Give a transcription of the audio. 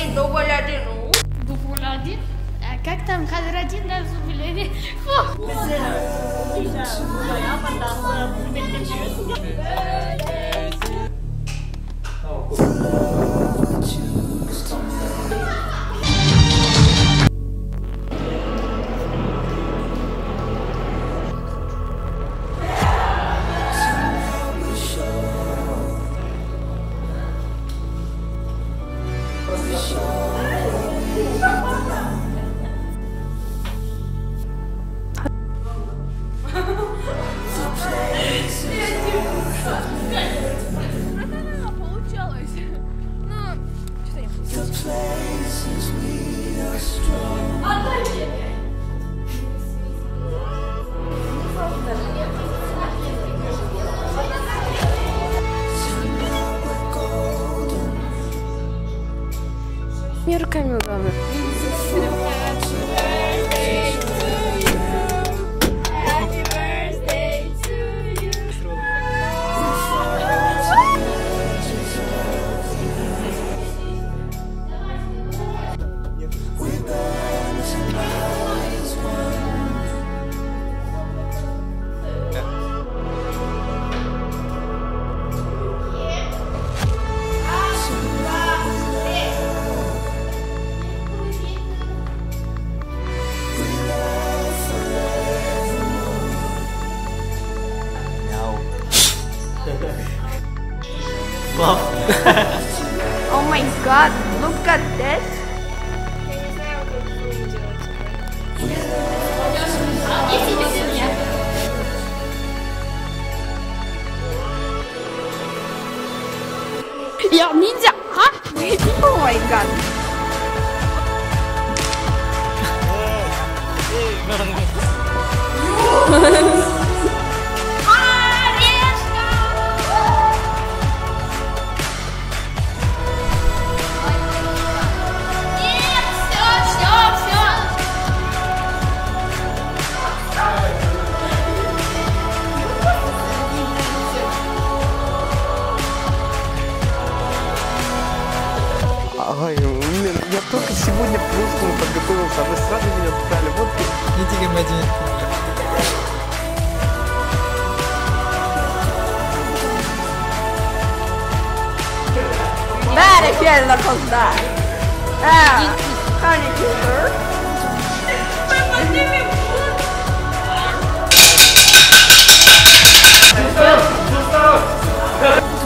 дубль 1. Дубль 1? А как там кадр 1 да дубль 1? Получалось. Но что-то не получилось. Отдай мне! Не руками главное. Oh my god, look at this. Я ниндзя! А? Oh my god. Ай, я только сегодня к русскому подготовился, а вы сразу меня отправили. Вот не тебе один. Där är fjällkonstnär. Kan ni kultur? Gustav!